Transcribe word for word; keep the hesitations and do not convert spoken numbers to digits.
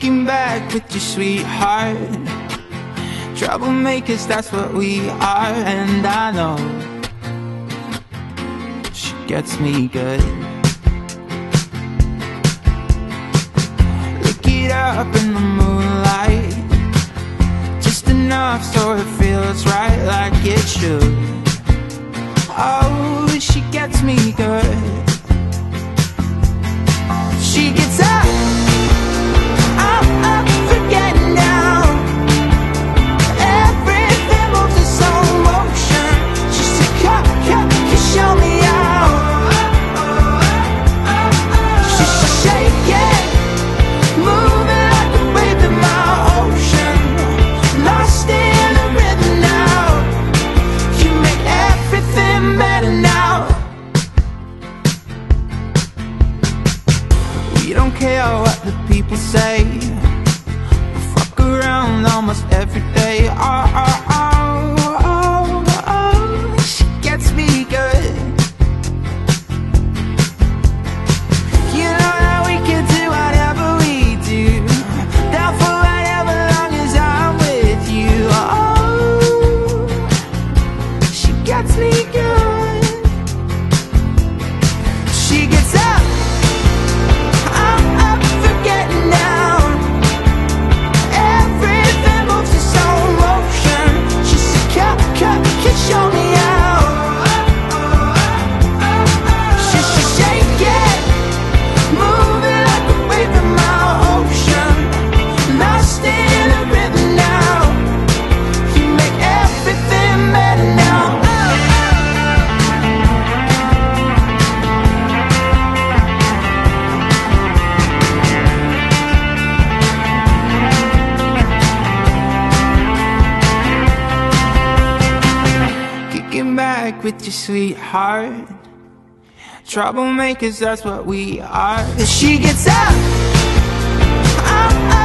Kicking back with your sweetheart. Troublemakers, that's what we are. And I know she gets me good. Lick it up in the moonlight, just enough so it feels right, like it should. Oh, she gets me good. She gets up, up, up, forgetting now. Everything moves in slow motion. She said, cut, cut, you show me out. She should shake it, moving like a wave in my ocean. Lost in the rhythm now. You make everything better now. We don't care what the people say. We fuck around almost every day. Oh, oh, oh, oh, oh. She gets me good. You know that we can do whatever we do, down for whatever long as I'm with you. Oh, she gets me good. She gets up, show me out. She should shake it, moving like a wave in my ocean. Lost in a rhythm now. You make everything better now. Kicking back with your sweetheart. Troublemakers, that's what we are. She gets up, up, up.